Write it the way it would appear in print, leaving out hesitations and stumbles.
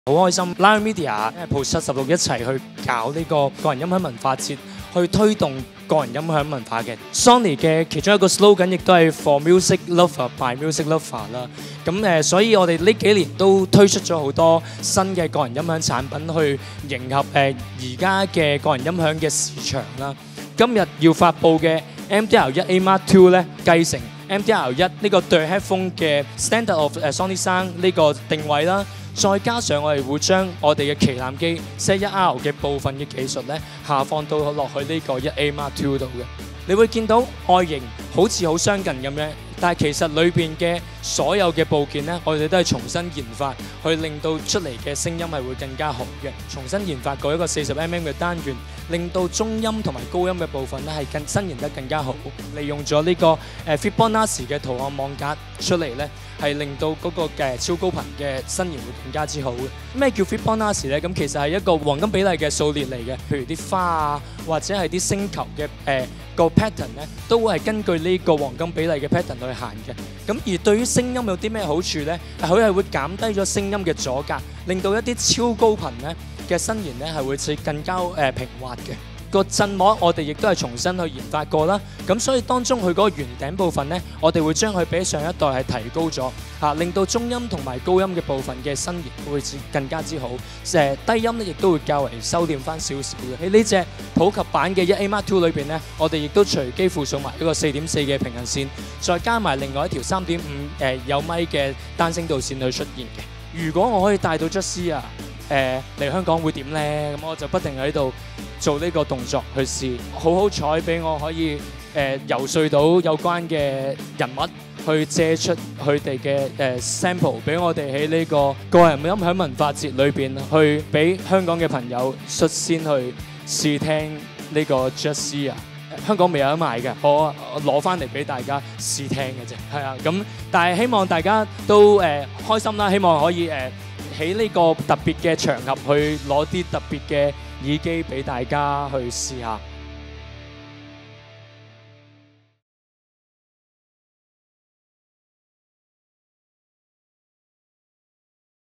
好開心 Lion Media Pro 76一齊去搞呢個個人音響文化節，去推動個人音響文化嘅。Sony 嘅其中一個 slogan 亦都係 For Music Lover by Music Lover 啦。咁所以我哋呢幾年都推出咗好多新嘅個人音響產品，去迎合而家嘅個人音響嘅市場啦。今日要發布嘅 MDR1A Mark II 咧，繼承 MDR1 呢個對 headphone 嘅 Standard of Sony Sound 呢個定位啦。再加上我哋會將我哋嘅旗艦機 Z1R 嘅部分嘅技術咧，下放到落去呢個 1A Mark II 度嘅。你會見到外形好似好相近咁樣，但係其實裏邊嘅所有嘅部件咧，我哋都係重新研發，去令到出嚟嘅聲音係會更加好嘅。重新研發過一個40mm 嘅單元，令到中音同埋高音嘅部分咧係更伸延得更加好。利用咗呢個Fibonacci 嘅圖案網格出嚟咧，係令到嗰個超高頻嘅伸延會更加之好嘅。咩叫 Fibonacci 咧？咁其實係一個黃金比例嘅數列嚟嘅，譬如啲花啊，或者係啲星球嘅個 pattern 咧，都會係根據呢個黃金比例嘅 pattern 去行嘅。咁而對於聲音有啲咩好處咧？佢係會減低咗聲音嘅阻隔，令到一啲超高頻咧嘅伸延咧係會似更加平滑嘅。個振膜我哋亦都係重新去研發過啦，咁所以當中佢嗰個圓頂部分咧，我哋會將佢比上一代係提高咗，令到中音同埋高音嘅部分嘅伸延會更加之好。低音咧亦都會較為收斂翻少少嘅。喺呢隻普及版嘅1A Mark II裏邊咧，我哋亦都隨機附送埋一個4.4嘅平衡線，再加埋另外一條3.5有咪嘅單聲道線去出現嘅。如果我可以帶到爵士啊嚟香港會點咧？咁我就不停喺度做呢個動作去試。好彩俾我可以遊說到有關嘅人物去借出佢哋嘅sample 俾我哋喺呢個個人音響文化節裏邊，去俾香港嘅朋友率先去試聽呢個爵士啊！香港未有得賣嘅，我攞翻嚟俾大家試聽嘅啫。係啊，咁但係希望大家都開心啦，希望可以喺呢個特別嘅場合去攞啲特別嘅耳機俾大家去試下。